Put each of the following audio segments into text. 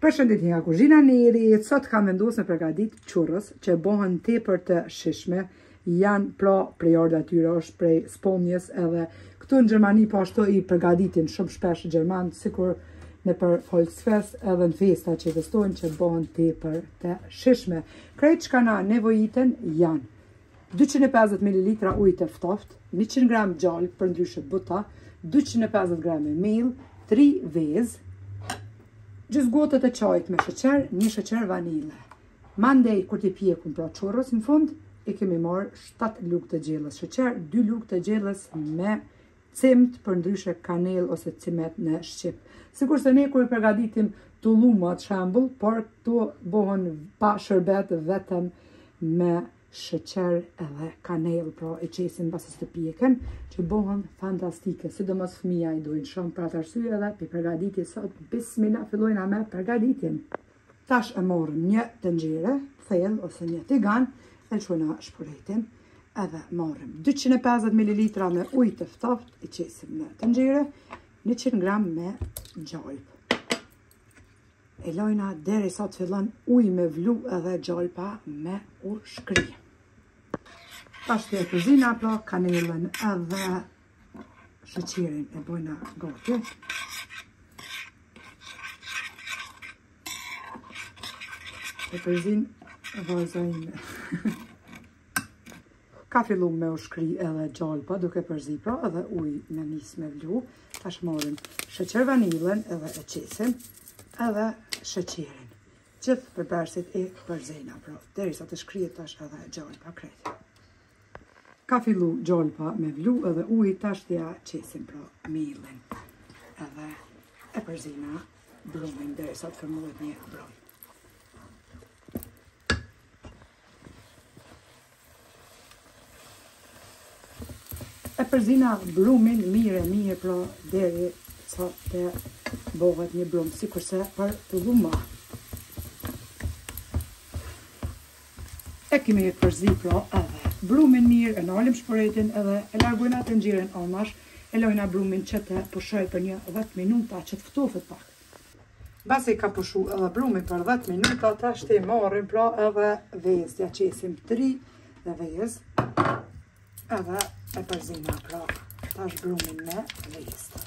Përshëndetje nga kuzhina Neri, sot kam vendosur me përgatit churros që bëhen tepër të shishme, janë pra prej ardha tyre është prej sponjës edhe këtu në Gjermani po ashtu i përgatitin shumë shpesh Gjerman, sikur në për Volksfest edhe në festa që festojnë që bëhen tepër të shishme. Krejt që na nevojiten janë 250 ml ujë të ftoftë, 100 gram gjalp për ndryshe buta, 250 gram mel, 3 vezë, gjysmë gotë të çajit me sheqer, 1 sheqer vanile. Mandej kur t'i pjekun pra churros në fund, i kemi marrë 7 lugë të gjellës sheqer, 2 lugë të gjellës me cimt për ndryshe kanel ose cimet në shqip. Sikur se ne kur i përgatitim tullumat shembull, por këto bëhen pa shërbet vetëm me sheqer edhe kanel, pra e qesin pasi të pjeken, që bëhen fantastike, sidomos fëmija i dojnë shumë për atë arsye edhe për përgatitje sot, bismillah, fillojna me përgatitjen. Tash e morëm një tenxhere, thellë ose një tigan, e lëshojna shporetin, edhe morëm 250 ml me ujë të ftoftë, i qesim në tenxhere, 100 gram me gjalp. E lojna deri sa të fillon ujë me vlu edhe gjalpa me u shkri. Tash të e përzina pra kanelën edhe sheqerin e bojna gati. E përzin vazojnë. Ka fillu me u shkri edhe gjalpa duke përzi pra edhe ujë në nis me vlu. Tash morim sheqer vanilën edhe e qesim edhe sheqerin. Gjithë përbërësit e përzina pra, derisa të shkrijet tash edhe gjalpa krejt. Ka fillu gjalpa me vlu edhe ujë, tash t'ja qesim pra melin edhe e përzina brumin derisa të formohet një brum. E përzina brumin mirë pra deri sa të bëhet një brum, sikurse për tulluma. E kemi përzi pra edhe brumin mirë, e nalim shporetin edhe e largojna tenxheren anash, e lojna brumin që të pushoj për një 10 minuta që të ftofet pak. Basi ka pushu edhe brumin për 10 minuta, tash të i marrim pra edhe vezë, ja qesim 3 vezë, edhe e përzina pra tash brumin me vezë.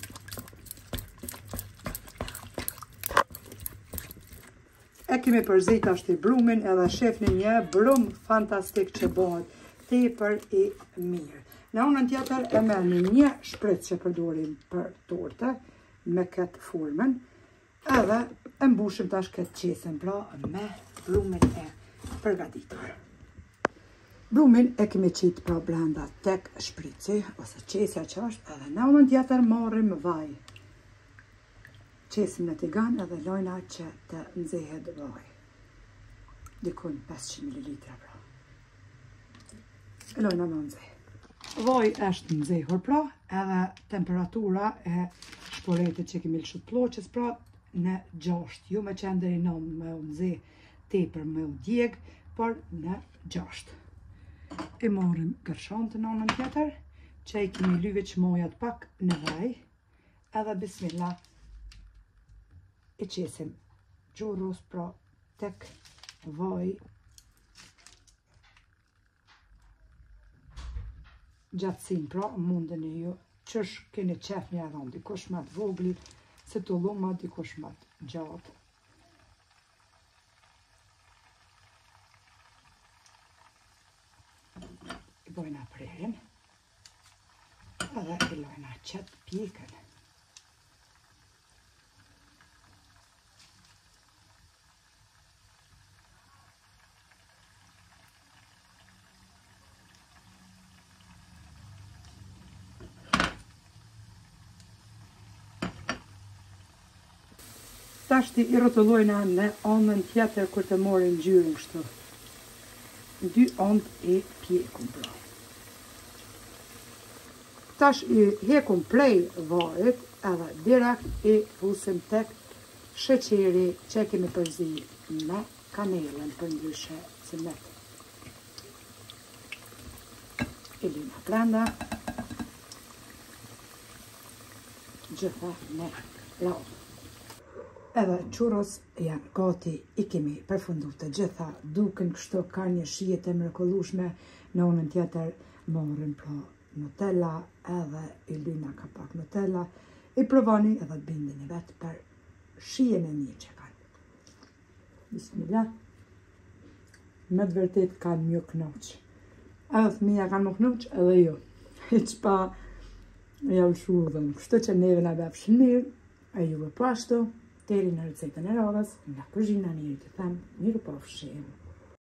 E kemi përzit ashtë i brumin edhe shefni një brum fantastik që bëhet tepër i mirë. Në anën tjetër e merrni një shpritz që përdorim për torte me këtë formën edhe e mbushim tash këtë qesën pra me brumin e përgatitur. Brumin e kemi qitë pra brenda tek shpritzi ose qesja që është edhe në anën tjetër marrim vaj. Qesim në tigan edhe lojna që të nxehet vaj. Dikun 500 ml pra. E lojna në nxeh. Vaj është nxehur pra, edhe temperatura e shporetit që kemi lëshut ploqës pra në 6. Jo me qenë deri në me u nxeh tepër me u djeg, por në 6. E morim gërshon të nonën tjetër, që i kemi lyve që mojat pak në vaj, edhe bismillah, e qesim churros pra tek vaj gjatësin pra mundën e ju qësh keni qef një edhon dikush ma të vogli se tulluma dikush ma të gjatë. I bojna prerin edhe i lojna qëtë pjekën. Tash i rrotullojna në anën tjetër kur të morin gjyrën kështu. 2 anë e pjekun pra. Tash i hekum prej varit edhe direkt i fusim tek sheqeri që kemi përzi me kanelen për ndryshe cimet. I lina brenda. Gjitha me lavë. Edhe churros janë gati, i kemi përfundu të gjitha, duken kështu, ka një shije të mrekullueshme, në anën tjetër morëm pra Nutella, edhe Ylina ka pak Nutella, i provoni edhe të bindeni vetë për shijen e mirë që kanë. Bismillah. Me të vërtet kanë mjë knoq. Edhe fëmija kanë më knoq, edhe jo. Hiq pa javë shudhën. Kështu që neve na befshin mirë, e juve po ashtu, deri në recetën e radhës, nga kuzhina njëri të them, miru pafshim.